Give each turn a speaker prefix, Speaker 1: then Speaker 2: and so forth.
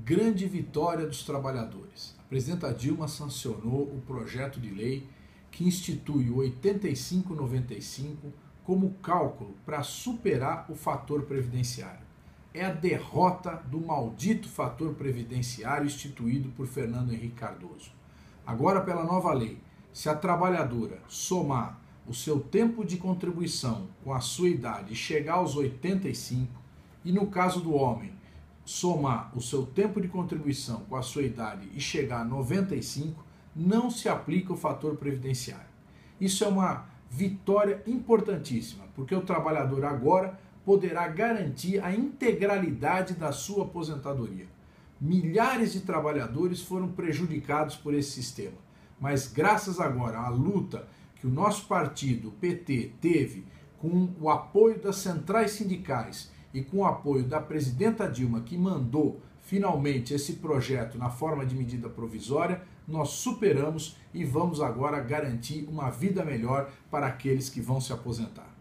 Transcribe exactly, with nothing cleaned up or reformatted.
Speaker 1: grande vitória dos trabalhadores. A presidenta Dilma sancionou o projeto de lei que institui o oitenta e cinco noventa e cinco como cálculo para superar o fator previdenciário. É a derrota do maldito fator previdenciário instituído por Fernando Henrique Cardoso. Agora, pela nova lei, se a trabalhadora somar o seu tempo de contribuição com a sua idade e chegar aos oitenta e cinco, e no caso do homem, somar o seu tempo de contribuição com a sua idade e chegar a noventa e cinco, não se aplica o fator previdenciário. Isso é uma vitória importantíssima, porque o trabalhador agora poderá garantir a integralidade da sua aposentadoria. Milhares de trabalhadores foram prejudicados por esse sistema, mas graças agora à luta que o nosso partido, o P T, teve com o apoio das centrais sindicais e com o apoio da presidenta Dilma, que mandou finalmente esse projeto na forma de medida provisória, nós superamos e vamos agora garantir uma vida melhor para aqueles que vão se aposentar.